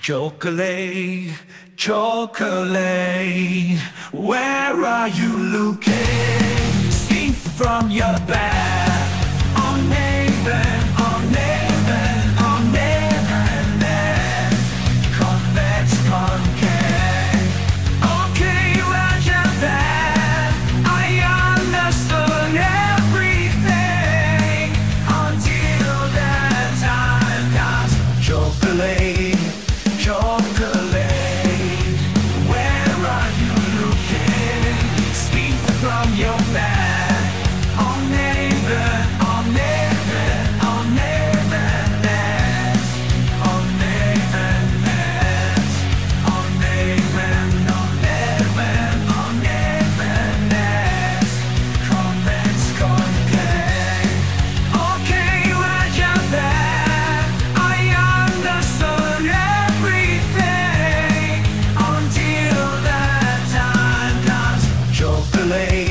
Chocolate, chocolate, where are you looking? Seen from your back. Unevenness. Convex, concave. Okay, Roger that. I understood everything until that time comes. Chocolate, where are you looking? Speak from your back. Unevenness. Convex, concave. Okay, Roger that. I understood everything until that time comes. Chocolate.